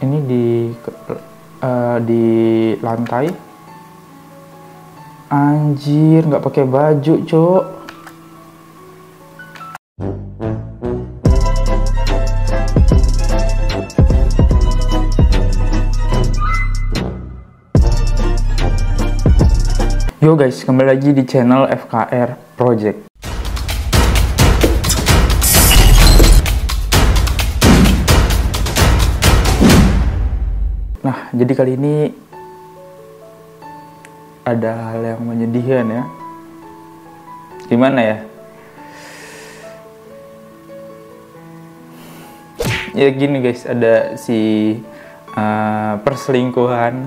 Ini di lantai. Anjir, nggak pakai baju, cok. Yo guys, kembali lagi di channel FKR Project. Nah, jadi kali ini ada hal yang menyedihkan ya. Gimana ya? Ya gini guys, ada si perselingkuhan.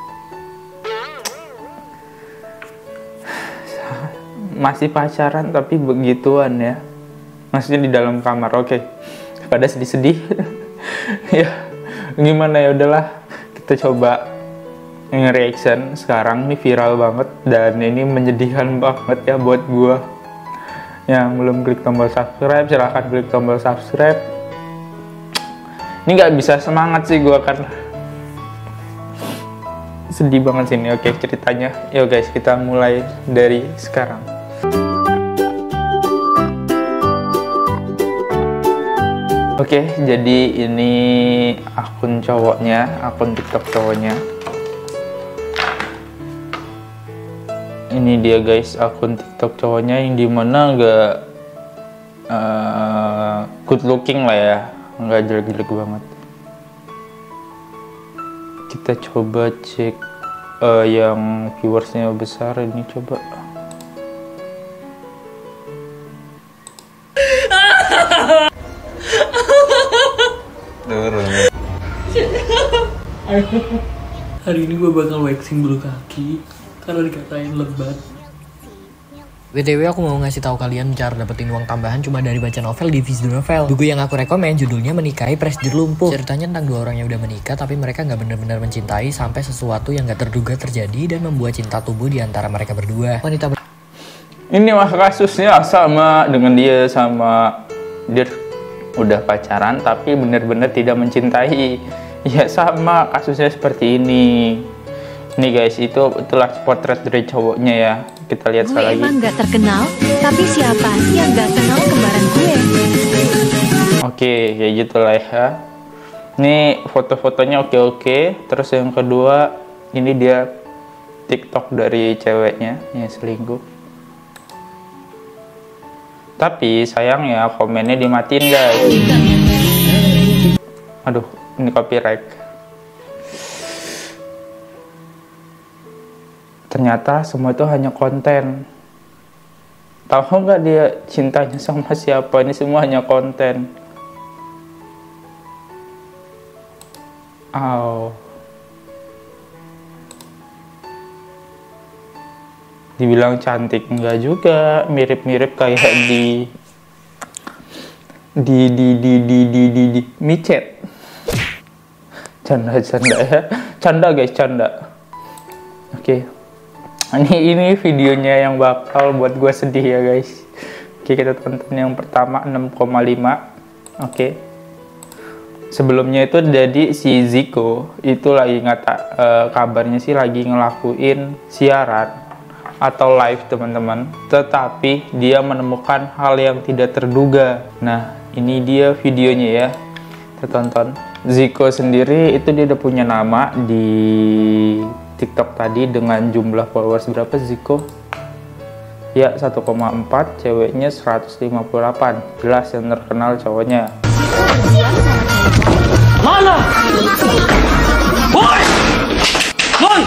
Masih pacaran tapi begituan ya. Maksudnya di dalam kamar, oke. Pada sedih-sedih. Ya, gimana ya, udahlah. Kita coba nge-reaction sekarang, ini viral banget dan ini menyedihkan banget ya buat gua. Yang belum klik tombol subscribe, silahkan klik tombol subscribe. Ini nggak bisa semangat sih gua karena sedih banget sini. Oke, ceritanya. Yo guys, kita mulai dari sekarang. Oke, jadi ini akun cowoknya, akun TikTok cowoknya. Ini dia guys, akun TikTok cowoknya yang dimana nggak good looking lah ya, nggak jelek-jelek banget. Kita coba cek yang viewersnya besar ini, coba. Hari ini gue bakal waxing bulu kaki karena dikatain lebat. BTW aku mau ngasih tahu kalian cara dapetin uang tambahan cuma dari baca novel di Viz Novel. Buku yang aku rekomen judulnya Menikahi Presdir Lumpuh. Ceritanya tentang dua orang yang udah menikah tapi mereka nggak benar-benar mencintai sampai sesuatu yang nggak terduga terjadi dan membuat cinta tumbuh di antara mereka berdua. Ini mah kasusnya sama dengan dia udah pacaran tapi benar-benar tidak mencintai. Ya sama kasusnya seperti ini. Nih guys, itulah potret dari cowoknya ya. Kita lihat sekali lagi. Gue emang gak terkenal, tapi siapa sih yang gak kenal kembaran gue? Oke, kayak gitulah ya. Ini foto-fotonya oke. Terus yang kedua, ini dia TikTok dari ceweknya yang selingkuh. Tapi sayangnya komennya dimatiin guys. Aduh, ini copyright. Ternyata semua itu hanya konten. Tahu nggak dia cintanya sama siapa? Ini semua hanya konten. Dibilang cantik enggak juga, mirip-mirip kayak di micet. Canda ya. Canda guys, canda. Oke. Ini videonya yang bakal buat gue sedih ya guys. Oke, kita tonton yang pertama 6,5. Oke. Sebelumnya itu jadi si Zico itu lagi kabarnya sih lagi ngelakuin siaran atau live teman-teman, tetapi dia menemukan hal yang tidak terduga. Nah, ini dia videonya ya. Kita tonton. Zico sendiri itu dia udah punya nama di TikTok tadi dengan jumlah followers berapa Zico? Ya 1,4, ceweknya 158. Jelas yang terkenal cowoknya. Mana? Boy! Boy!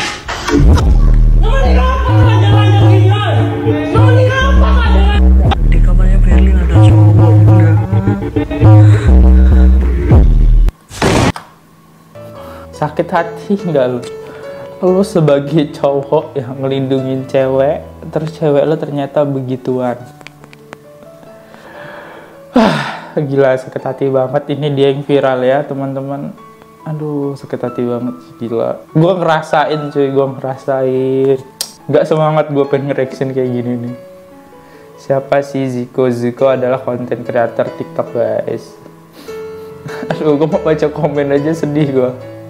Di kamarnya Berlin ada cowok. Sakit hati nggak lu? Lu sebagai cowok yang ngelindungin cewek, terus cewek lu ternyata begituan. Gila, sakit hati banget. Ini dia yang viral ya teman-teman. Aduh, sakit hati banget, gila. Gue ngerasain cuy, Gak semangat gue pengen nge-reaction kayak gini nih. Siapa sih Zico? Zico adalah konten kreator TikTok guys. Aduh, gue mau baca komen aja sedih gue.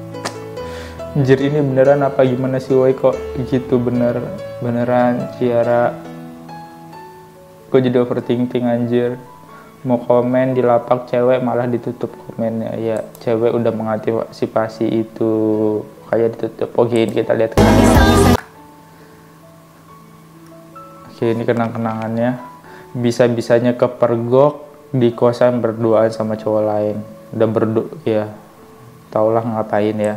Anjir, ini beneran apa gimana sih woi, kok gitu beneran Ciara. Gue jadi overthinking anjir. Mau komen di lapak cewek malah ditutup komennya. Ya cewek udah mengantisipasi itu, kayak ditutup. Oke, kita lihat kenangan. Oke, ini kenang-kenangannya. Bisa-bisanya kepergok di kosan berduaan sama cowok lain. Udah ya taulah ngapain ya.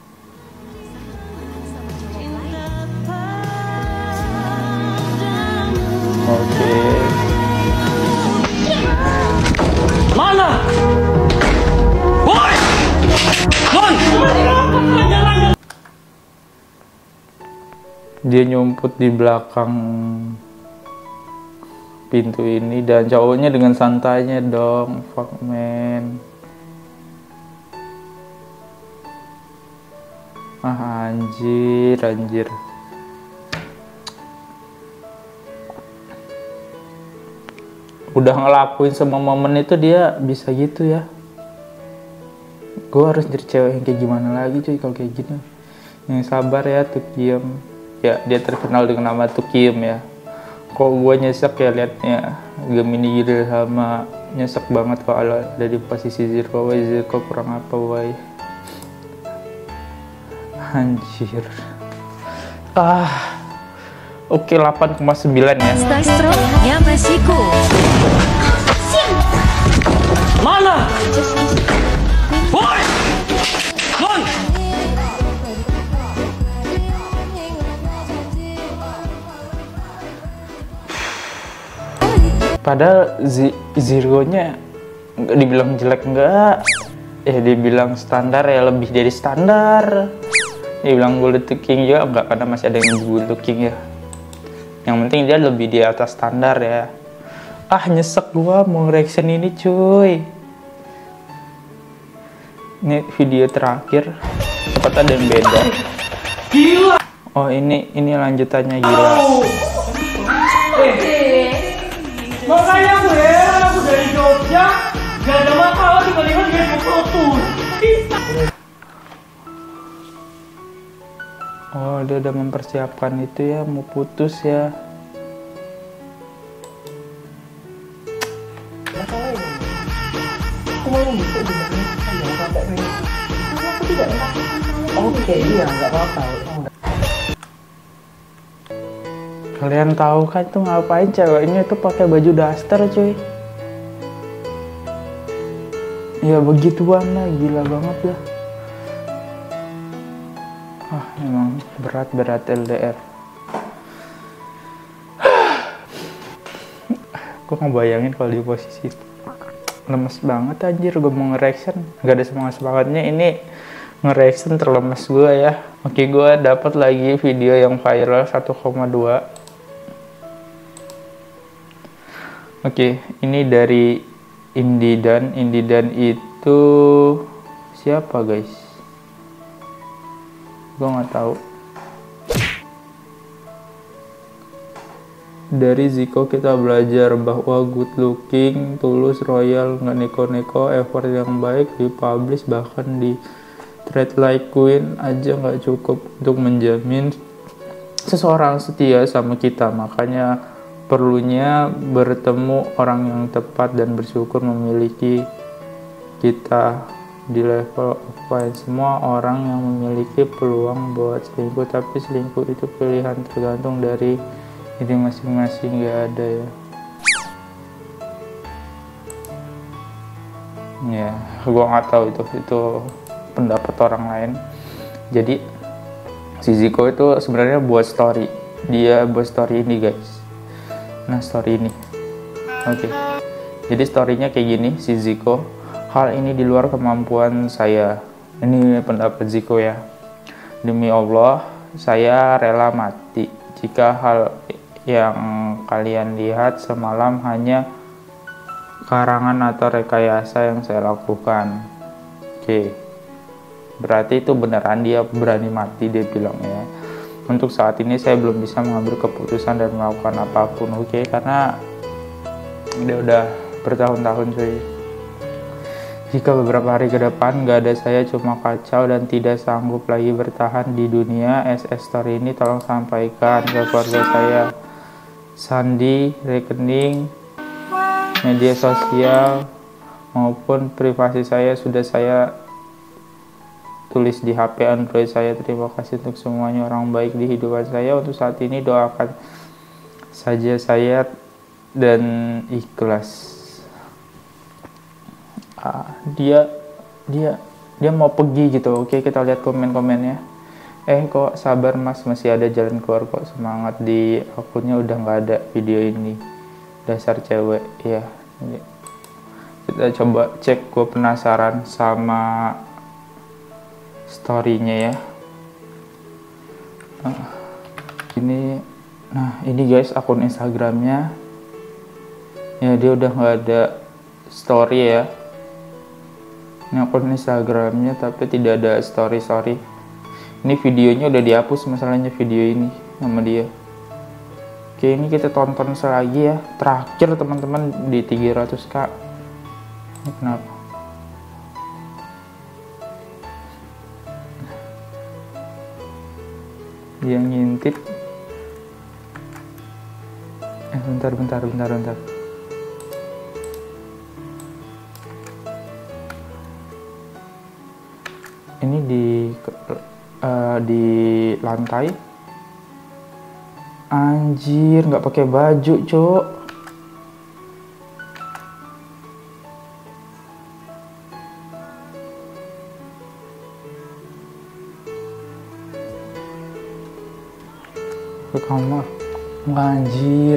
Oke. Mana? Woi! Woi! Dia nyumput di belakang pintu ini dan cowoknya dengan santainya dong. Fuck man. Anjir. Udah ngelakuin semua momen itu dia bisa gitu ya. Gue harus jadi cewek yang kayak gimana lagi cuy kalau kayak gini. Yang sabar ya, Tukiem. Ya dia terkenal dengan nama Tukiem ya. Kok gue nyesek ya liatnya Gemini gitu sama nyesek banget kalau ada di posisi Zirko. Zirko kurang apa woy. Anjir. Oke, 8,9 ya. Stastro hanya Mesiko. Mana? Woi! Woi! Padahal Zirgonya nggak dibilang jelek enggak. Dibilang standar ya, lebih dari standar. Dibilang good looking juga enggak, karena masih ada yang good looking ya. Yang penting dia lebih di atas standar ya. Nyesek gua mau reaction ini cuy. Ini video terakhir. Cepat ada yang beda. Gila! Oh ini lanjutannya gila. Makanya aku dari Jogja gak ada masalah tiba-tiba dia putus. Oh, dia udah mempersiapkan itu ya, mau putus ya. Oke, iya, nggak apa-apa. Kalian tahu kan tuh ngapain ceweknya tuh pakai baju daster cuy. Ya begituan lah, gila banget lah. Emang berat LDR. Gue ngebayangin kalau di posisi itu. Lemes banget anjir, gue mau nge-reaction. Gak ada semangatnya, ini nge-reaction terlemes gue ya. Oke, gue dapat lagi video yang viral 1,2. Oke, ini dari Indidan. Indidan itu siapa guys? Gue nggak tahu. Dari Ziko kita belajar bahwa good looking, tulus, royal, nggak neko-neko, effort yang baik dipublish bahkan di treat like queen aja nggak cukup untuk menjamin seseorang setia sama kita. Makanya perlunya bertemu orang yang tepat dan bersyukur memiliki kita di level offline. Semua orang yang memiliki peluang buat selingkuh, tapi selingkuh itu pilihan tergantung dari diri masing-masing, gak ada ya. Ya, gua nggak tahu itu pendapat orang lain. Jadi si Ziko itu sebenarnya buat story. Dia buat story ini guys. Nah story ini. Oke. Jadi storynya kayak gini si Ziko. Hal ini di luar kemampuan saya. Ini pendapat Ziko ya. Demi Allah, saya rela mati jika hal yang kalian lihat semalam hanya karangan atau rekayasa yang saya lakukan. Oke. Berarti itu beneran dia berani mati, dia bilang ya. Untuk saat ini saya belum bisa mengambil keputusan dan melakukan apapun. Oke, karena dia udah bertahun-tahun cuy. Jika beberapa hari ke depan gak ada saya cuma kacau dan tidak sanggup lagi bertahan di dunia SS Story ini, tolong sampaikan ke keluarga saya. Sandi, rekening, media sosial, maupun privasi saya sudah saya tulis di HP Android saya. Terima kasih untuk semuanya orang baik di hidupan saya. Untuk saat ini doakan saja saya dan ikhlas. Dia mau pergi gitu. Oke, kita lihat komen-komennya. Kok sabar mas, masih ada jalan keluar kok, semangat. Di akunnya udah nggak ada video ini, dasar cewek ya. Kita coba cek, gue penasaran sama storynya ya. Ini guys akun Instagramnya ya, dia udah nggak ada story ya. Ini akun Instagramnya tapi tidak ada story. Ini videonya udah dihapus masalahnya, video ini sama dia. Oke, ini kita tonton selagi ya. Terakhir teman-teman di 300k. Ini kenapa? Dia ngintip. Bentar. Ini di lantai. Anjir, nggak pakai baju, cok. Ke kamar. Anjir.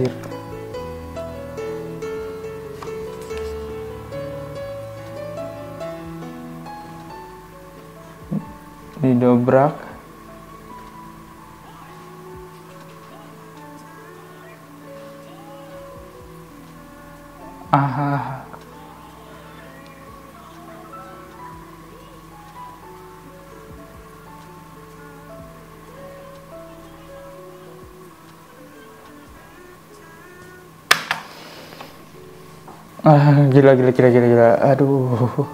Didobrak. Gila. Aduh.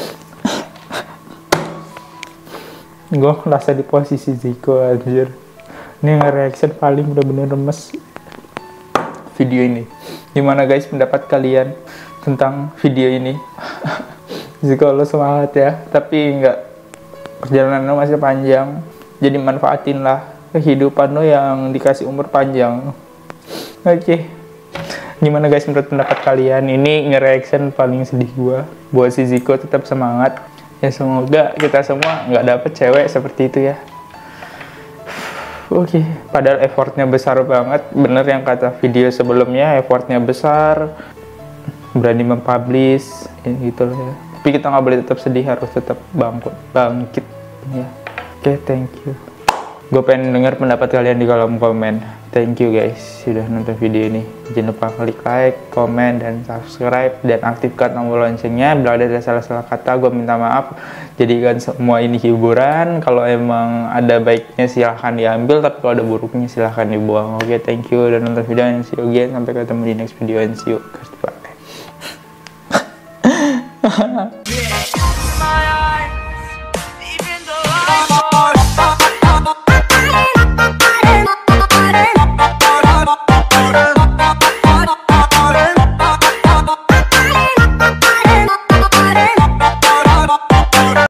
Gue ngerasa di posisi Ziko anjir. Ini nge-reaction paling bener-bener remes video ini. Gimana guys pendapat kalian tentang video ini? Ziko lo semangat ya, tapi enggak, perjalanan lo masih panjang. Jadi manfaatin lah kehidupan lo yang dikasih umur panjang. Oke. Gimana guys menurut pendapat kalian? Ini nge-reaction paling sedih gue. Buat si Ziko tetap semangat. Ya semoga kita semua nggak dapet cewek seperti itu ya. Oke, padahal effortnya besar banget. Bener yang kata video sebelumnya, effortnya besar. Berani mempublish, ya gitu ya. Tapi kita nggak boleh tetap sedih, harus tetap bangkit ya. Oke, thank you. Gue pengen denger pendapat kalian di kolom komen. Thank you guys sudah nonton video ini. Jangan lupa klik like, komen, dan subscribe, dan aktifkan tombol loncengnya. Bila ada salah-salah kata, gue minta maaf. Jadikan semua ini hiburan. Kalau emang ada baiknya silahkan diambil, tapi kalau ada buruknya silahkan dibuang. Oke, thank you udah nonton video, and see you again. Sampai ketemu di next video, and see you. Bye.